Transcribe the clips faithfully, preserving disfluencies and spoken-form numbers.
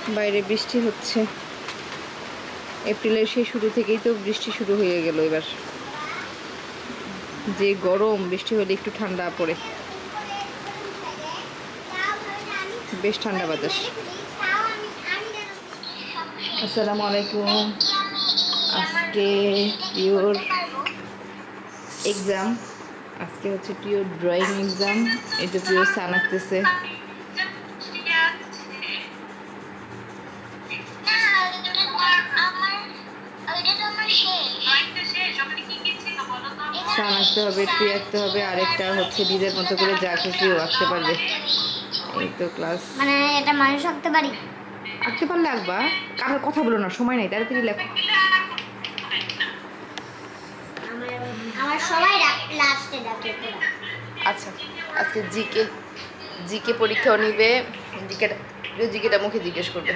বাইরে বৃষ্টি হচ্ছে। এপ্রিলের সেই শুরু থেকেই তো বৃষ্টি শুরু হয়ে গেল। এবার যে গরম, বৃষ্টি হলে একটু ঠান্ডা পড়ে, বেশ ঠান্ডা বাতাস। আসসালামু আলাইকুম। আজকে পিওর এক্সাম, আজকে হচ্ছে পিওর ড্রয়িং এক্সাম। এটা পিওর সান আঁকতেছে। সান আঁকতে হবে, ট্রি আঁকতে হবে, আরেকটা হচ্ছে নিজের মতো করে যা খুশি ও আঁকতে পারবে। এই তো ক্লাস। মানে এটা মানুষ আঁকতে পারি? আঁকতে পারলে আঁকবা, কারোর কথা বলো না, সময় নেই, তাড়াতাড়ি লেখো। আমার সবাই লাস্টে ডাকে তোরা। আচ্ছা, আজকে জিকে জিকে পরীক্ষাও নিবে। জিকেটা জিকেটা মুখে জিজ্ঞেস করবে।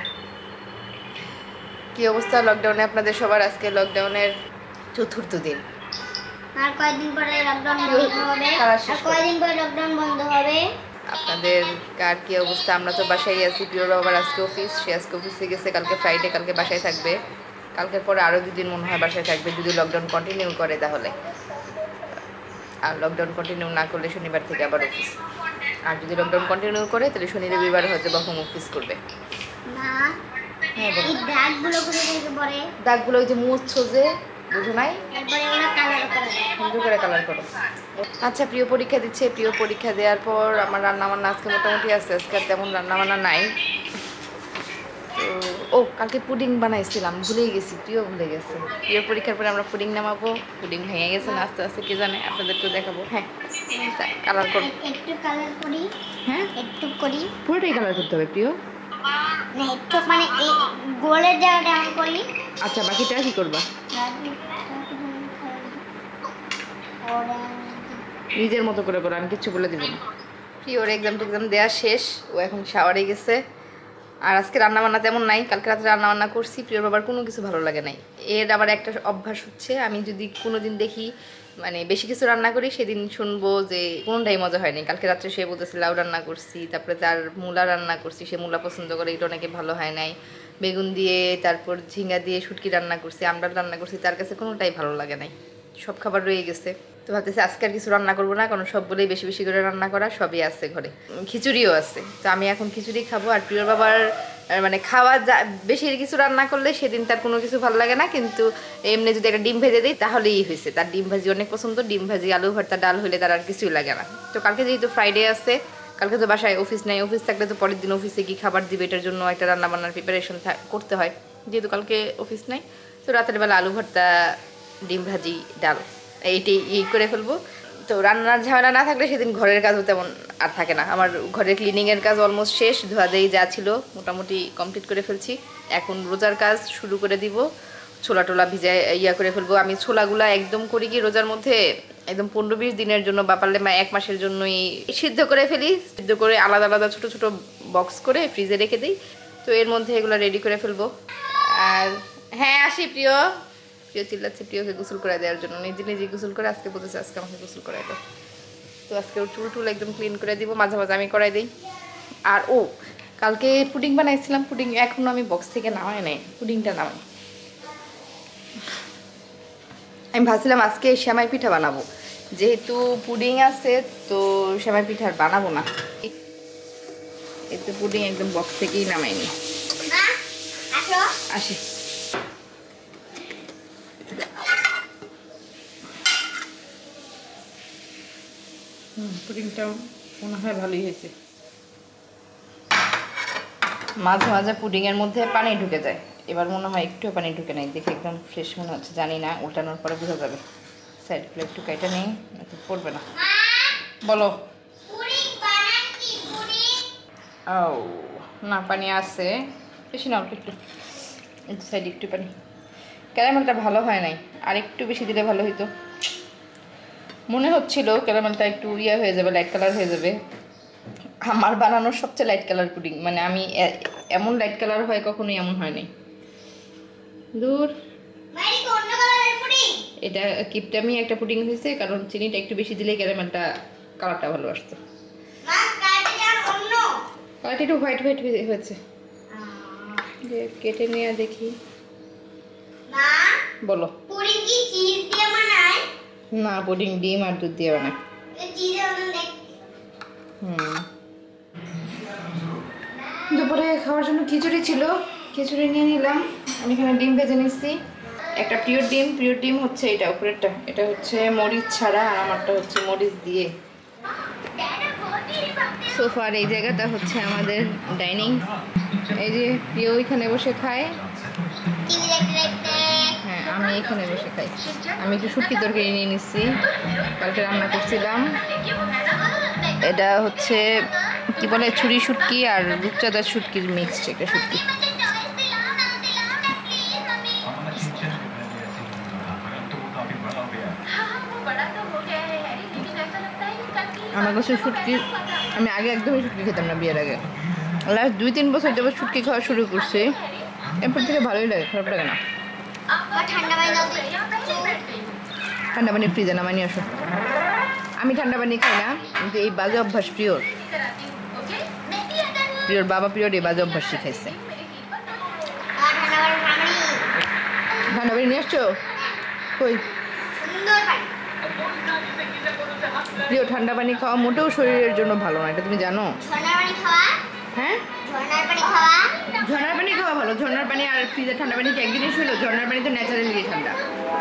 কি অবস্থা লকডাউনে আপনাদের সবার? আজকে লকডাউনের চতুর্থ দিন। আর কয়েকদিন পরে লকডাউন বন্ধ হবে। আর কয়েকদিন পরে লকডাউন বন্ধ হবে। আপনাদের কার কি অবস্থা? আমরা তো বাসায় আছি। পিওর বাবার আজকে অফিস, সে আজকে অফিসে গেছে। কালকে ফ্রাইডে, কালকে বাসায় থাকবে। কালকের পরে আরও দুদিন মনে হয় বাসায় থাকবে, যদি লকডাউন কন্টিনিউ করে তাহলে। আর লকডাউন কন্টিনিউ না করলে শনিবার থেকে আবার অফিস। আর যদি লকডাউন কন্টিনিউ করে তাহলে শনি রবিবার হয়তো বা হোম অফিস করবে। না, এই দাগগুলো কোথা থেকে পড়ে? দাগগুলো ওই যে মুছছো যে, বুঝো নাই? এরপরে ওরা কালার করে, সুন্দর করে কালার করো। আচ্ছা, প্রিয় পরীক্ষা দিচ্ছে। প্রিয় পরীক্ষা দেওয়ার পর আমার রান্নাবান্না আজকে মোটামুটি আছে। আজকে আর তেমন রান্নাবান্না নাই। তো ও কালকে পুডিং বানাইছিলাম, ভুলেই গেছি। প্রিয় ভুলে গেছে। প্রিয় পরীক্ষার পরে আমরা পুডিং নামাবো। পুডিং ভেঙে গেছে না, আস্তে আস্তে কে জানে, আপনাদেরকেও দেখাবো। হ্যাঁ, কালার করো। একটু কালার করি। হ্যাঁ, একটু করি। পুরোটাই কালার করতে হবে প্রিয়? না, একটু মানে এই গোলের জায়গাটা আমি করি। আচ্ছা, বাকিটা কি করবা? নিজের মতো করে করো, আমি কিচ্ছু বলে দিব না। প্রিয়র এক্সাম টেক্সাম দেওয়া শেষ, ও এখন শাওয়ারে গেছে। আর আজকে রান্নাবান্না তেমন নাই। কালকে রাতে রান্নাবান্না করছি, প্রিয়র বাবার কোনো কিছু ভালো লাগে নাই। এর আবার একটা অভ্যাস হচ্ছে, আমি যদি কোনো দিন দেখি মানে বেশি কিছু রান্না করি, সেদিন শুনবো যে কোনোটাই মজা হয়নি। কালকে রাত্রে সে বলতেছে লাউ রান্না করছি, তারপরে তার মূলা রান্না করছি, সে মূলা পছন্দ করে, এটা অনেকে ভালো হয় নাই। বেগুন দিয়ে, তারপর ঝিঙ্গা দিয়ে শুটকি রান্না করছি, আমরা রান্না করছি, তার কাছে কোনোটাই ভালো লাগে নাই। সব খাবার রয়ে গেছে। তো ভাবতেছি আজকে আর কিছু রান্না করবো না, কারণ সবগুলোই বেশি বেশি করে রান্না করা, সবই আছে ঘরে। খিচুড়িও আছে, তো আমি এখন খিচুড়ি খাবো। আর প্রিয় বাবার মানে খাওয়া যা বেশি কিছু রান্না করলে সেদিন তার কোনো কিছু ভালো লাগে না, কিন্তু এমনি যদি একটা ডিম ভেজে দিই তাহলেই হয়েছে। তার ডিম ভাজি অনেক পছন্দ। ডিম ভাজি, আলু ভর্তা, ডাল হলে তার আর কিছুই লাগে না। তো কালকে যেহেতু ফ্রাইডে আছে, কালকে তো বাসায় অফিস নেই। অফিস থাকলে তো পরের দিন অফিসে কি খাবার দিবে, এটার জন্য একটা রান্না বান্নার প্রিপারেশন করতে হয়। যেহেতু কালকে অফিস নেই, তো রাতের বেলা আলু ভর্তা, ডিম ভাজি, ডাল এইটি ই করে ফেলবো। তো রান্নার ঝামেলা না থাকলে সেদিন ঘরের কাজও তেমন আর থাকে না। আমার ঘরের ক্লিনিংয়ের কাজ অলমোস্ট শেষ, ধোয়াধুয়ি যা ছিল মোটামুটি কমপ্লিট করে ফেলছি। এখন রোজার কাজ শুরু করে দিব। ছোলা টোলা ভিজায় ইয়া করে ফেলবো। আমি ছোলাগুলা একদম করি কি রোজার মধ্যে একদম পনেরো বিশ দিনের জন্য বা পারলে এক মাসের জন্যই সিদ্ধ করে ফেলি। সিদ্ধ করে আলাদা আলাদা ছোটো ছোটো বক্স করে ফ্রিজে রেখে দিই। তো এর মধ্যে এগুলো রেডি করে ফেলবো। আর হ্যাঁ, আসি প্রিয়। প্রিয় চিল্লাচ্ছে প্রিয়কে গোসল করে দেওয়ার জন্য। নিজে নিজে গোসল করে আজকে বলতেছে আজকে আমাকে গোসল করাই দাও। তো আজকে ওর চুল টুল একদম ক্লিন করে দিব, মাঝে মাঝে আমি করাই দিই। আর ও কালকে পুডিং বানাইছিলাম, পুডিং এখনও আমি বক্স থেকে নামাই নাই, পুডিংটা নামাই। আমি ভাবছিলাম আজকে সেমাই পিঠা বানাবো, যেহেতু পুডিং আছে তো সেমাই পিঠা আর বানাবো না। এই তো পুডিং একদম বক্স থেকেই নামাইনি। আসি। হুম, পুডিংটাও মনে হয় ভালোই হয়েছে। মাঝে মাঝে পুডিংয়ের মধ্যে পানি ঢুকে যায়, এবার মনে হয় একটুও পানি ঢুকে নাই, দেখে একদম ফ্রেশ মনে হচ্ছে। জানি না, উল্টানোর পরে বোঝা যাবে। সাইডগুলো একটু কাইটা নেই, এত পড়বে না। বলো। ও না, পানি আছে বেশি না, অল্প একটু। সাইডে একটু পানি। ক্যারামেলটা ভালো হয় নাই, আর একটু বেশি দিলে ভালো হইতো। মনে হচ্ছিল ক্যারামেলটা একটু ইয়ে হয়ে যাবে, লাইট কালার হয়ে যাবে। আমার বানানোর সবচেয়ে লাইট কালার পুডিং, মানে আমি এমন লাইট কালার হয় কখনোই এমন হয় নাই। দূর, এটা কিপটামি একটা পুডিং হয়েছে, কারণ চিনিটা একটু বেশি দিলে ক্যারামেলটা কালারটা ভালো আসতো। কালারটা একটু হোয়াইট হোয়াইট হয়েছে। যে কেটে নিয়ে দেখি। মা বলো। পুডিং কি চিজ দিয়ে বানায়? না, পুডিং ডিম আর দুধ দিয়ে বানায়। এই চিজের মতন দেখতে। হুম। দুপুরে খাওয়ার জন্য খিচুড়ি ছিল, খিচুড়ি নিয়ে নিলাম। আমি এখানে ডিম ভেজে নিচ্ছি। একটা পিওর ডিম, পিওর ডিম হচ্ছে এটা উপরেরটা, এটা হচ্ছে মরিচ ছাড়া, আর আমারটা হচ্ছে মরিচ দিয়ে। সোফার এই জায়গাটা হচ্ছে আমাদের ডাইনিং। এই যে প্রিয় এখানে বসে খায়, টিভি দেখতে দেখতে। হ্যাঁ আমি এখানে বসে খাই। আমি একটু শুটকি তরকারি নিয়ে নিচ্ছি, কালকে রান্না করছিলাম। এটা হচ্ছে কি বলে ছুরি শুটকি আর রূপচাঁদার শুটকির মিক্সড একটা শুটকি। আমার কাছে শুটকি, আমি আগে একদমই শুটকি খেতাম না বিয়ের আগে। লাস্ট দুই তিন বছর যাবো শুটকি খাওয়া শুরু করছি, এরপর থেকে ভালোই লাগে, খারাপ লাগে না। ঠান্ডা পানি দাও। ঠান্ডা পানি ফ্রিজে নামাই নিয়ে আসো। আমি ঠান্ডা পানি খাই না, কিন্তু এই বাজে অভ্যাস প্রিয়র প্রিয়র বাবা প্রিয়র এই বাজে অভ্যাস শিখাইছে। ঠান্ডা পানি নিয়ে আসছো? কই প্রিয়, ঠান্ডা পানি খাওয়া মোটেও শরীরের জন্য ভালো না, এটা তুমি জানো? হ্যাঁ, ঝর্ণার পানি খাওয়া ভালো। ঝর্ণার পানি আর ফ্রিজের ঠান্ডা পানি কি এক জিনিস হলো? ঝর্ণার পানি তো ন্যাচারালি ঠান্ডা।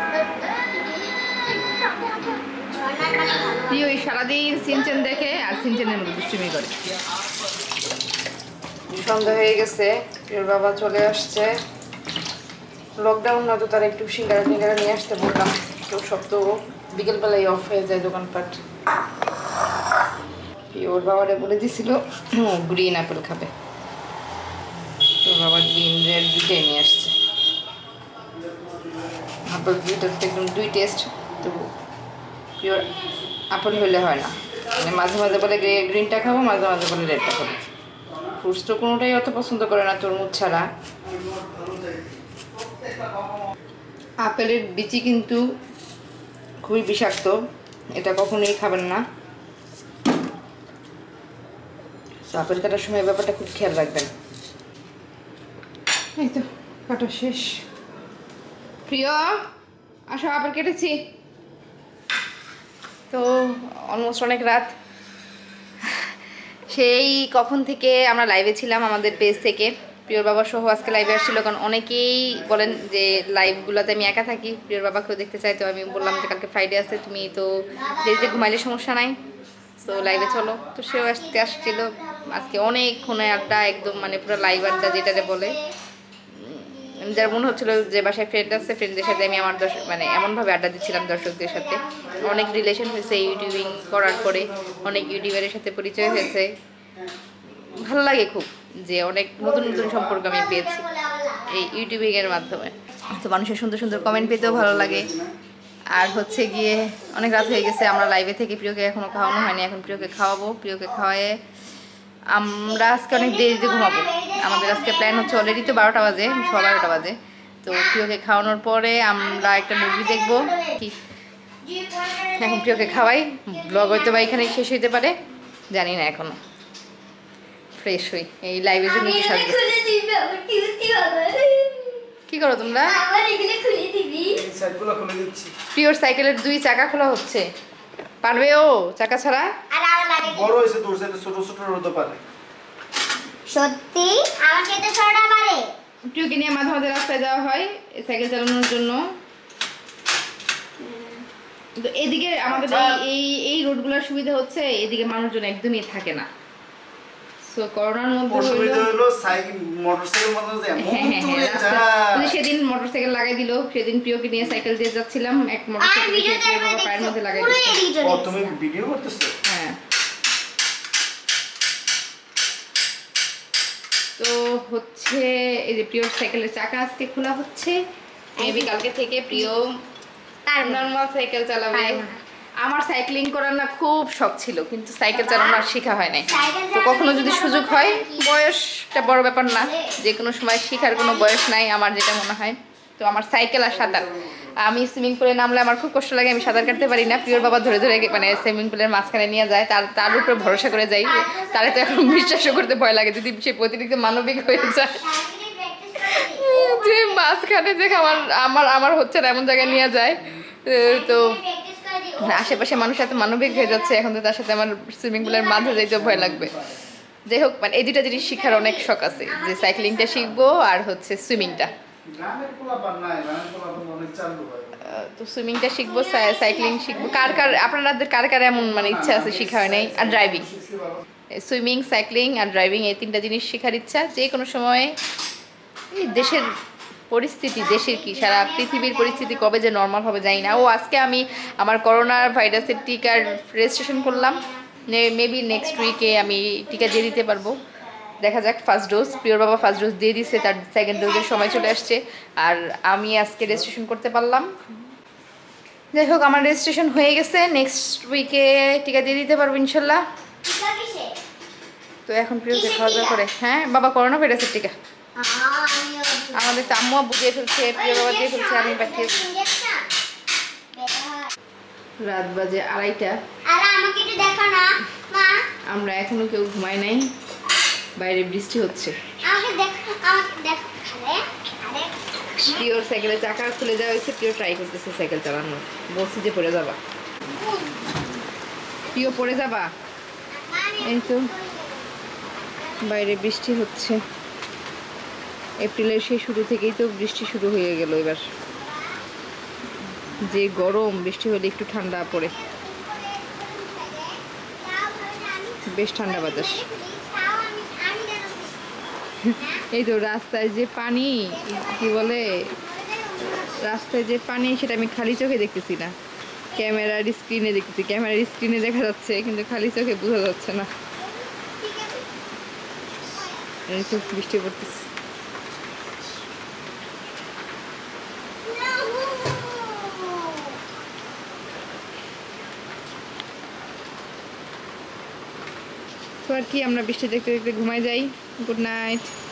প্রিয় এই সারাদিন সিনচেন দেখে আর সিনচেনের মধ্যে দুষ্টুমি করে। সন্ধ্যা হয়ে গেছে, প্রিয়র বাবা চলে আসছে। লকডাউন নয়তো তারা একটু সিঙ্গারা টিঙ্গারা নিয়ে আসতে বললাম, তো সব তো বিকেলবেলায় অফ হয়ে যায় দোকানপাট। ওর বাবারে বলে দিছিল গ্রিন অ্যাপেল খাবে, তোর বাবা গ্রিন রেড দুইটাই নিয়ে আসছে। আপেল দুইটার তো একদম দুই টেস্ট, তো পিওর আপেল হইলে হয় না, মানে মাঝে মাঝে বলে গ্রিনটা খাবো, মাঝে মাঝে বলে রেডটা খাবো। ফ্রুটস তো কোনোটাই অত পছন্দ করে না তরমুজ ছাড়া। আপেলের বিচি কিন্তু খুবই বিষাক্ত, এটা কখনোই খাবেন না। আপেল কাটার সময় ব্যাপারটা খুব খেয়াল রাখবেন। এই তো কাটা শেষ। প্রিয় আসো, আপেল কেটেছি তো। অলমোস্ট অনেক রাত, সেই কখন থেকে আমরা লাইভে ছিলাম আমাদের পেজ থেকে। প্রিয়র বাবা সহ আজকে লাইভে আসছিল, কারণ অনেকেই বলেন যে লাইভগুলোতে আমি একা থাকি, প্রিয়র বাবাকেও দেখতে চাই। তো আমি বললাম যে কালকে ফ্রাইডে আছে, তুমি তো দেরিতে ঘুমাইলে সমস্যা নাই, তো লাইভে চলো। তো সেও আসতে আসছিল আজকে অনেকক্ষণে আড্ডা, একদম মানে পুরো লাইভ আড্ডা যেটাতে বলে। যার মনে হচ্ছিলো যে বাসায় ফ্রেন্ড আছে, ফ্রেন্ডদের সাথে আমি আমার দর্শক মানে এমনভাবে আড্ডা দিচ্ছিলাম দর্শকদের সাথে। অনেক রিলেশন হয়েছে ইউটিউবিং করার পরে, অনেক ইউটিউবারের সাথে পরিচয় হয়েছে। ভালো লাগে খুব যে অনেক নতুন নতুন সম্পর্ক আমি পেয়েছি এই ইউটিউবিংয়ের মাধ্যমে। তো মানুষের সুন্দর সুন্দর কমেন্ট পেতেও ভালো লাগে। আর হচ্ছে গিয়ে অনেক রাত হয়ে গেছে, আমরা লাইভে থেকে প্রিয়কে এখনও খাওয়ানো হয়নি, এখন প্রিয়কে খাওয়াবো। প্রিয়কে খাওয়ায়ে আমরা আজকে অনেক দেরিতে ঘুমাবো। আমাদের আজকে প্ল্যান হচ্ছে অলরেডি তো বারোটা বাজে, সোয়া বারোটা বাজে। তো প্রিয়কে খাওয়ানোর পরে আমরা একটা মুভি দেখবো। কি এখন প্রিয়কে খাওয়াই, ব্লগ হয়তো বা এখানে শেষ হইতে পারে, জানি না এখনো। ফ্রেশ হই, এই লাইভের জন্য কি সাজবো। কি করো তোমরা? প্রিয়র সাইকেলের দুই চাকা খোলা হচ্ছে, পারবে ও চাকা ছাড়া? বড় হইছে তোর সাথে ছোট ছোট রোদ পারে। সত্যি আমার সাথে ছোটটা পারে। প্রিয়কে নিয়ে মাঝে মাঝে রাস্তায় যাওয়া হয় সাইকেল চালানোর জন্য। তো এদিকে আমাদের এই এই রোডগুলোর সুবিধা হচ্ছে, এদিকে মানুষজন একদমই থাকে না। সো করোনার মধ্যে হলো সাইকেল মোটরসাইকেল মতো যে মন সেদিন মোটরসাইকেল লাগাই দিল, সেদিন প্রিয়কে নিয়ে সাইকেল দিয়ে যাচ্ছিলাম, এক মোটরসাইকেল পায়ের মধ্যে লাগাই দিল। ও তুমি ভিডিও করতেছো? হ্যাঁ। তো হচ্ছে এই যে প্রিয়র সাইকেলের চাকা আজকে খোলা হচ্ছে, মেবি কালকে থেকে প্রিয় তার নরমাল সাইকেল চালাবে। আমার সাইক্লিং করার না খুব শখ ছিল, কিন্তু সাইকেল চালানো আর শেখা হয় নাই। তো কখনো যদি সুযোগ হয়, বয়সটা বড় ব্যাপার না, যে কোনো সময় শেখার কোনো বয়স নাই আমার যেটা মনে হয়। তো আমার সাইকেল আর সাঁতার, আমি সুইমিং পুলে নামলে আমার খুব কষ্ট লাগে, আমি সাঁতার কাটতে পারি না। প্রিয়র বাবা ধরে ধরে মানে সুইমিং পুলের মাঝখানে নিয়ে যায়, তার তার উপরে ভরসা করে যাই। তারে তো এখন বিশ্বাসও করতে ভয় লাগে যদি সে অতিরিক্ত মানবিক হয়ে যায়। যে মাঝখানে যে আমার আমার আমার হচ্ছে না এমন জায়গায় নিয়ে যায় তো আশেপাশে মানুষ এত মানবিক হয়ে যাচ্ছে এখন তো তার সাথে আমার সুইমিং পুলের মাঝে যাইতে ভয় লাগবে। যাই হোক মানে এই দুটা জিনিস শেখার অনেক শখ আছে, যে সাইক্লিংটা শিখবো আর হচ্ছে সুইমিংটা। তো সুইমিংটা শিখবো, সাইক্লিং শিখবো। কার কার আপনাদের কার কার এমন মানে ইচ্ছা আছে শেখা হয় নাই? আর ড্রাইভিং, সুইমিং, সাইক্লিং আর ড্রাইভিং এই তিনটা জিনিস শেখার ইচ্ছা। যে কোনো সময়ে এই দেশের পরিস্থিতি, দেশের কি সারা পৃথিবীর পরিস্থিতি কবে যে নর্মাল হবে জানি না। ও আজকে আমি আমার করোনা ভাইরাসের টিকার রেজিস্ট্রেশন করলাম, মেবি নেক্সট উইকে আমি টিকা দিয়ে দিতে পারবো, দেখা যাক। ফার্স্ট ডোজ প্রিয়র বাবা ফার্স্ট ডোজ দিয়ে দিচ্ছে, তার সেকেন্ড ডোজের সময় চলে আসছে, আর আমি আজকে রেজিস্ট্রেশন করতে পারলাম। যাই হোক আমার রেজিস্ট্রেশন হয়ে গেছে, নেক্সট উইকে টিকা দিয়ে দিতে পারবো ইনশাল্লাহ। তো এখন প্রিয়কে খাওয়া দাওয়া করে। হ্যাঁ বাবা, করোনা ভাইরাসের টিকা আমাদের তো আম্মু বুঝিয়ে ফেলছে, প্রিয় বাবা দিয়ে ফেলছে, আমি পাঠিয়েছি। রাত বাজে আড়াইটা, আমরা এখনো কেউ ঘুমাই নাই, বাইরে বৃষ্টি হচ্ছে। প্রিয়র সাইকেলের চাকা খুলে যাওয়া হয়েছে, প্রিয় ট্রাই করতেছে সাইকেল চালানো, বলছি যে পড়ে যাবা, প্রিয় পড়ে যাবা। এই তো বাইরে বৃষ্টি হচ্ছে, এপ্রিলের সেই শুরু থেকেই তো বৃষ্টি শুরু হয়ে গেল। এবার যে গরম, বৃষ্টি হলে একটু ঠান্ডা পড়ে, বেশ ঠান্ডা বাতাস। এই তো রাস্তায় যে পানি, কি বলে রাস্তায় যে পানি, সেটা আমি খালি চোখে দেখতেছি না, ক্যামেরার স্ক্রিনে দেখতেছি। ক্যামেরার স্ক্রিনে দেখা যাচ্ছে কিন্তু খালি চোখে বোঝা যাচ্ছে না। এই তো বৃষ্টি পড়তেছে। তো আর কি, আমরা বৃষ্টি দেখতে দেখতে ঘুমাই যাই। Good night.